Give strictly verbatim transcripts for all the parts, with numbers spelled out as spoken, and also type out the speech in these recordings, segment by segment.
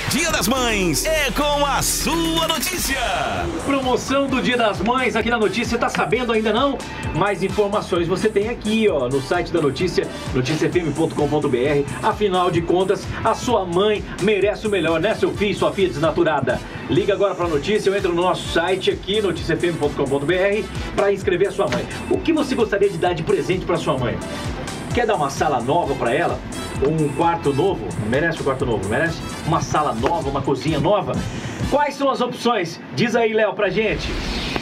Dia das Mães é com a sua notícia. Promoção do Dia das Mães aqui na notícia, tá sabendo ainda não? Mais informações você tem aqui, ó, no site da notícia, notícia f m ponto com ponto b r. Afinal de contas, a sua mãe merece o melhor, né, seu filho, sua filha desnaturada? Liga agora pra notícia, ou entra no nosso site aqui, notícia f m ponto com ponto b r, pra inscrever a sua mãe. O que você gostaria de dar de presente pra sua mãe? Quer dar uma sala nova pra ela? Um quarto novo? Merece um quarto novo, merece? Uma sala nova, uma cozinha nova? Quais são as opções? Diz aí, Léo, pra gente.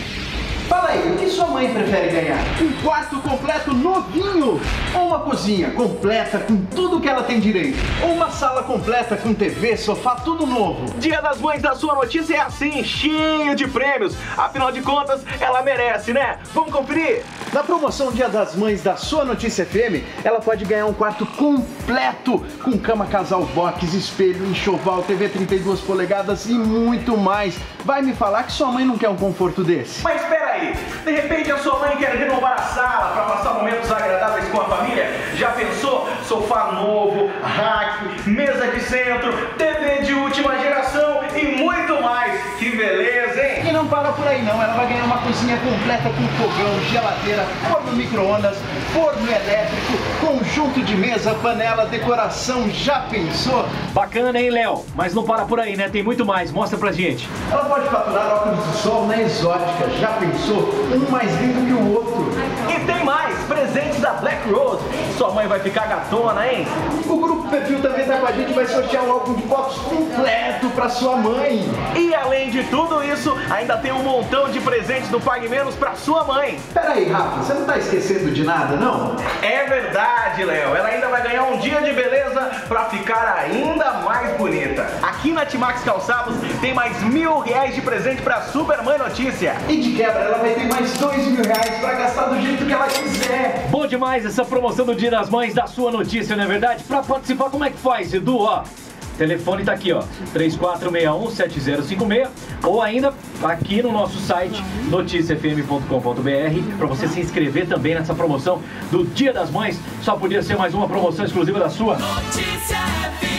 Fala aí, o que sua mãe prefere ganhar? Um quarto completo novinho? Ou uma cozinha completa com tudo que ela tem direito? Ou uma sala completa com T V, sofá, tudo novo? Dia das Mães da sua notícia é assim, cheio de prêmios. Afinal de contas, ela merece, né? Vamos conferir? Na promoção Dia das Mães da sua notícia F M, ela pode ganhar um quarto completo com cama casal box, espelho, enxoval, T V trinta e duas polegadas e muito mais. Vai me falar que sua mãe não quer um conforto desse? Mas espera aí, de repente a sua mãe quer renovar a sala para passar momentos agradáveis com a família? Já pensou? Sofá novo, rack, mesa de centro, T V de última geração e muito mais. Que beleza, hein? E não para por aí não, ela vai ganhar uma cozinha completa com fogão, geladeira, forno micro-ondas, forno elétrico, conjunto de mesa, panela, decoração. Já pensou? Bacana, hein, Léo? Mas não para por aí, né? Tem muito mais. Mostra pra gente. Ela pode faturar óculos de sol na Exótica. Já pensou? Um mais lindo que o outro. E tem mais, presentes da Black Rose. Sua mãe vai ficar gatona, hein? O Grupo Perfil também tá com a gente, vai sortear um álbum de fotos completo pra sua mãe. E além de tudo isso, ainda tem um montão de presentes do Pague Menos pra sua mãe. Pera aí, Rafa, você não tá esquecendo de nada, não? É verdade, Léo. Ela ainda vai ganhar um dia de beleza pra ficar ainda mais bonita. Aqui na Timax Calçados tem mais mil reais de presente pra Super Mãe Notícia. E de quebra, ela vai ter mais dois mil reais pra gastar do jeito que ela quiser. Bom demais essa promoção do Dia das Mães da sua notícia, não é verdade? Pra participar, como é que faz, Edu? Ó, telefone tá aqui, ó, três quatro seis um, sete zero cinco seis, ou ainda aqui no nosso site, notícia f m ponto com ponto b r, para você se inscrever também nessa promoção do Dia das Mães. Só podia ser mais uma promoção exclusiva da sua Notícia F M.